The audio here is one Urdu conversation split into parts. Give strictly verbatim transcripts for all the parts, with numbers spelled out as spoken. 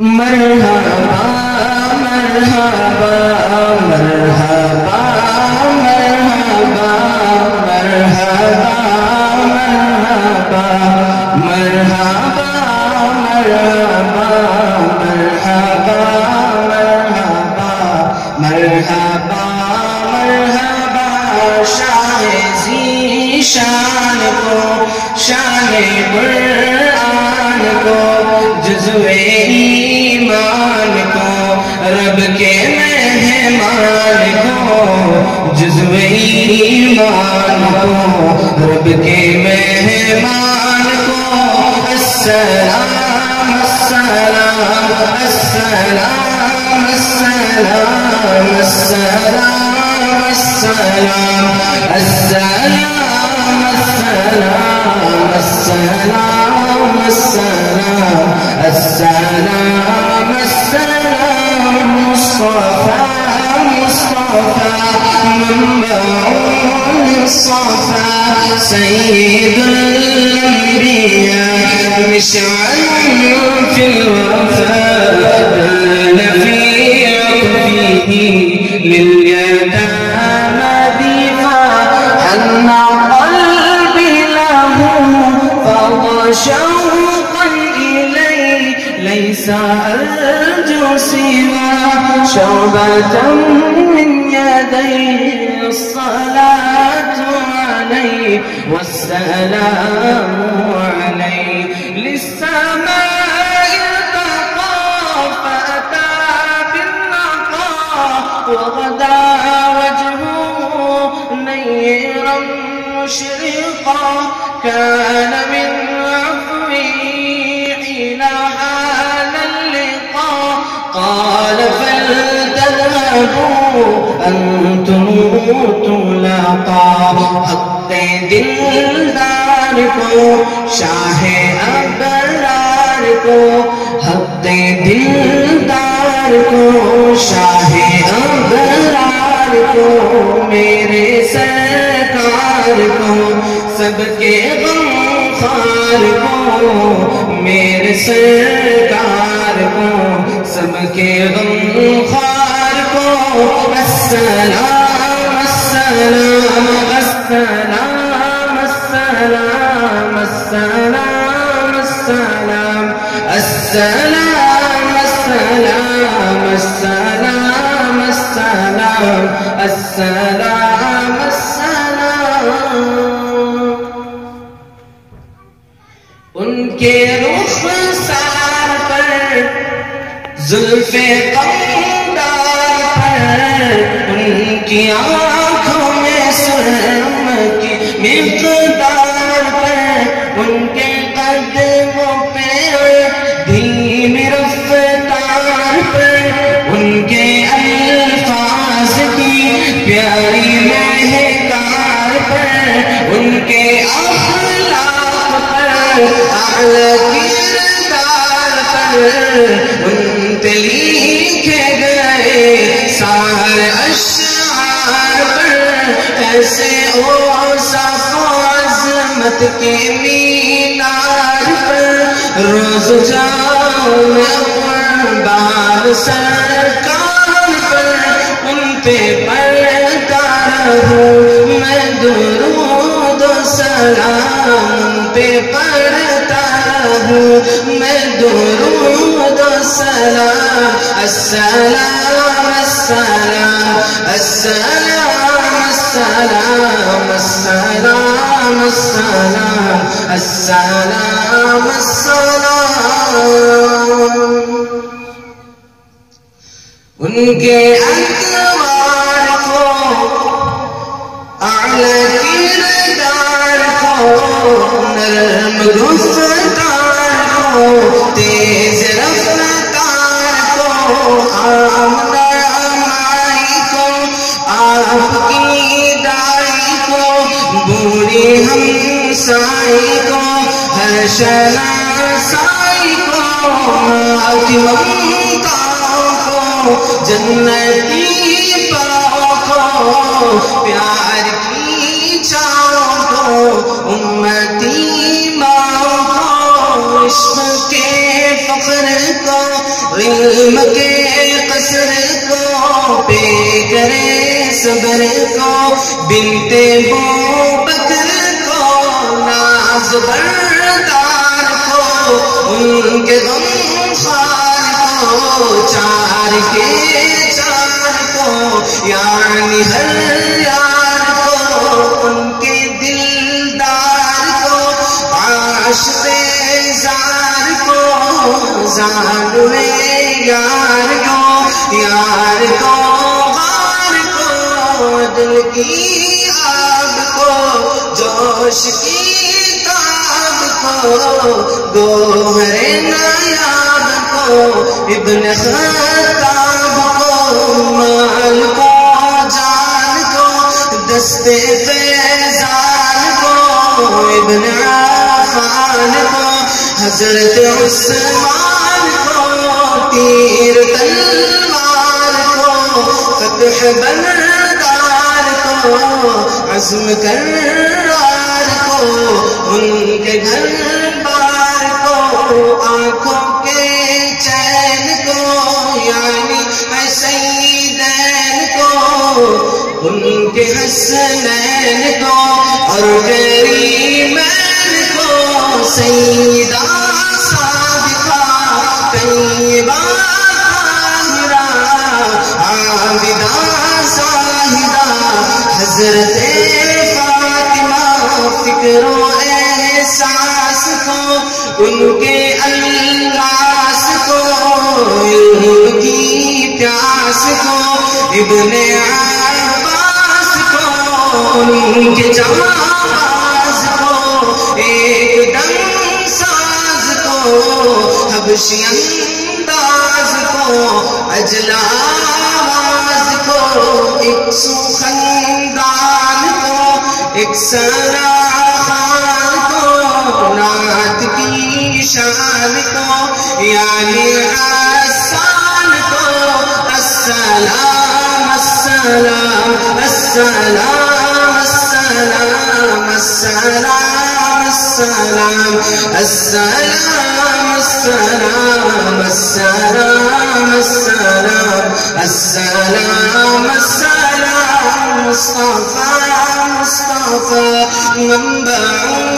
مرحبا مرحبا مرحبا مرحبا مرحبا مرحبا مرحبا مرحبا مرحبا مرحبا مرحبا مرحبا شاہ ذی شان کو شان قرآن کو جزو ایمان کو رب کے مہمان کو جزو ایمان کو رب کے مہمان کو السلام السلام السلام السلام السلام السلام السلام السلام السلام السلام السلام السلام مصطفى مصطفى منبع الصفا سيد الأنبياء مشعل في الوفاء دل في عطفه لليتامى دفاع حن قلبي له فضى شوقا إليه ليس أرجو سوى شعبة من يديه الصلاة عليه والسلام عليه للسماء ارتقى فأتى بالنقى وغدا وجهه نيرا مشرقا كان من عفوه حين حال اللقاء قال فلتذهبوا أنتم طلقا حق دلدار کو شاہ ابرار کو حق دلدار کو شاہ ابرار کو میرے سرکار کو سب کے غم خار کو میرے سرکار کو سب کے غم خار کو السلام السلام السلام السلام السلام السلام السلام السلام السلام السلام السلام السلام ان کے رخسار پر زلف قمدار پر ان کی آنکھوں میں سرم کی مقدار پر ان کے قدموں پہ دھیم رفتار پر ان کے الفاظ کی پیاری مہکار پر ان کے اخلاق پر اعلی کردار پر ان پہ لکھے گئے سارے اشعار پر ایسے اوصاف و عظمت کے مینار پر روز جاؤں میں قربان سرکار پر ان پہ پڑھتا رہوں میں درود و سلام ان پہ پڑھتا رہوں میں درود و سلام السلام السلام السلام السلام السلام السلام السلام السلام ان کے انوار کو اعلی کردار کو نرم گفتار کو تیز رفتار کو آمدہ امائی کو آپ کی دائی کو بوڑھی ہمسائی کو ہر شناسائی کو ماں کی ممتاؤں کو جنتی پاؤں کو پیار کی چاؤں کو امتی ماں کو عشق کے فخر کو علم کے قصر کو پہ کرے صبر کو بنت بوبکر کو ناز بردار کو ان کے غم خار کو چار کے چار کو یعنی ہر یار کو ان کے دلدار کو عاشق زار کو زانوے یار کو یار کو غار کو دل کی آگ کو جوش کی تاب کو گوہر نایاب کو ابن خطاب کو مال کو جان کو دستے فیضان کو ابن عفان کو حضرت عثمان کو تیر تلوار کو فتح بردار کو عزم کرار کو ان کے گھر بار کو آنکھوں کے چین کو یعنی سیدین کو ان کے حسنین کو اور کریمین کو سیدہ صادقہ طیبہ طاہرہ عابدہ زاہدہ حضرت فاطمہ فکر و احساس کو ان کے الناس کو علم کی پیاس کو ابن عباس کو ان کے جواز کو ایک دم ساز کو حبشی انداز کو اجلا آواز کو ایک سخندان کو ایک سراخان کو نعت کی شان کو یعنی آسان کو السلام السلام السلام السلام السلام السلام السلام السلام السلام السلام السلام السلام مصطفى مصطفى منبع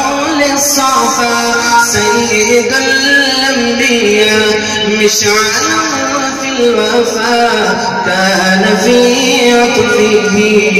للصفا سيد الأنبياء مشعل في الوفاء كان في عطفه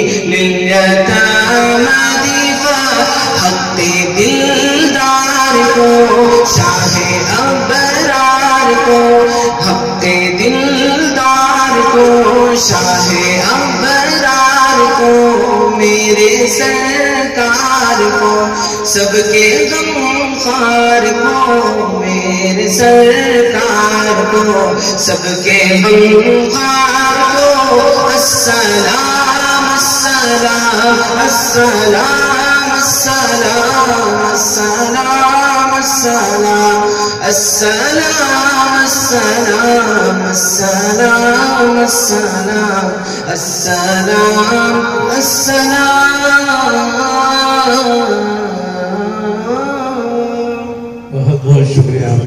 لليتامى دفاع حق دلدار کو شاہ ابرار کو حق دلدار کو شاہ ابرار کو میرے سرکار کو سب کے غم خار کو میرے سرکار کو سب کے غم خار کو السلام السلام السلام السلام السلام السلام السلام السلام السلام السلام السلام السلام بہت بہت شکریہ.